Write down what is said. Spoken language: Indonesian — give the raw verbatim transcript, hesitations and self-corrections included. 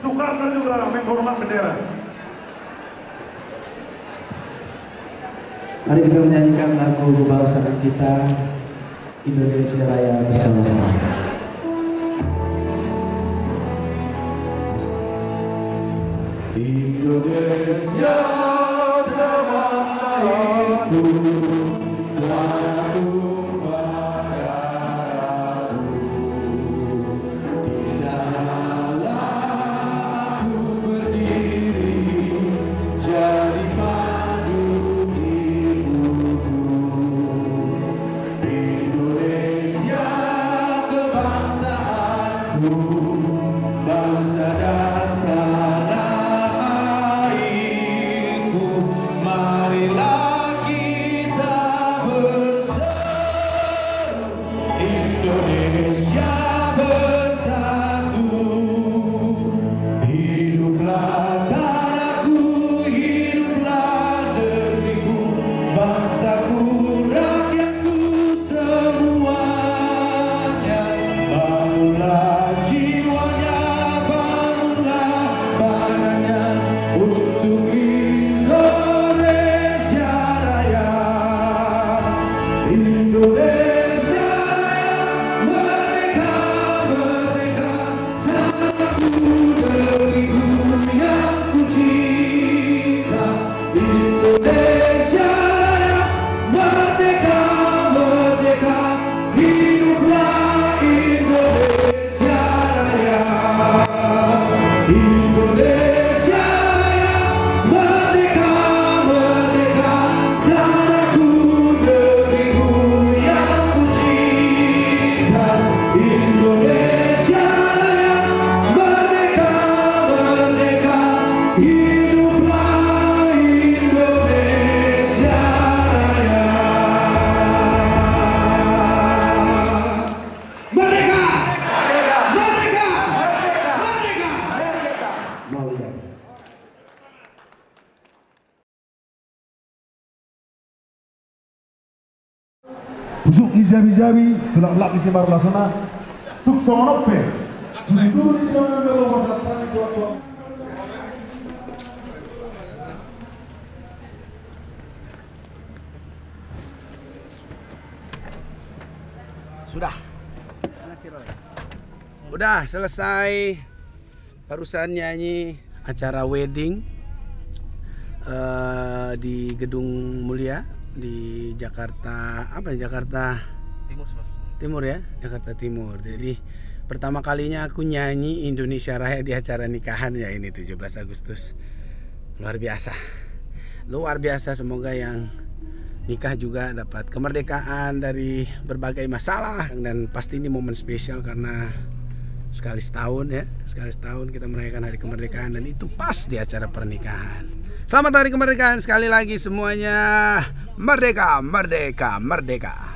Soekarno juga menghormat bendera. Mari kita menyanyikan lagu kebangsaan kita, Indonesia Raya bersama-sama. Indonesia tanah airku, tanahku padaku, di sanalah aku berdiri, jadi padu hidupku. Indonesia kebangsaanku, bangsa dan tanah. Marilah kita bersatu, Indonesia bersatu. Hiduplah tanahku, hiduplah negeriku, bangsaku, rakyatku semuanya. Bangunlah jiwanya, bangunlah badannya untuk Indonesia Raya. Indonesia Raya, merdeka, merdeka, tanahku, negeriku yang ku cinta. Indonesia Raya, merdeka, merdeka, hiduplah Indonesia Raya. Indonesia Raya, merdeka, merdeka, tanahku, negeriku yang ku cinta. Indonesia Raya, merdeka, merdeka, hiduplah Indonesia Raya. Merdeka! Merdeka! Merdeka! Merdeka! Merdeka! Busuk ijabi-jabi, tulak-lak di simar lasana, tuk songonope. Itu di sana belum pasatan itu apa? Sudah. Udah selesai. Barusan nyanyi acara wedding uh, di Gedung Mulia di Jakarta, apa ya, Jakarta Timur, Timur ya, Jakarta Timur. Jadi pertama kalinya aku nyanyi Indonesia Raya di acara nikahan ya, ini tujuh belas Agustus. Luar biasa. Luar biasa, semoga yang nikah juga dapat kemerdekaan dari berbagai masalah. Dan pasti ini momen spesial karena sekali setahun ya, sekali setahun kita merayakan hari kemerdekaan, dan itu pas di acara pernikahan. Selamat hari kemerdekaan sekali lagi semuanya. Merdeka, merdeka, merdeka.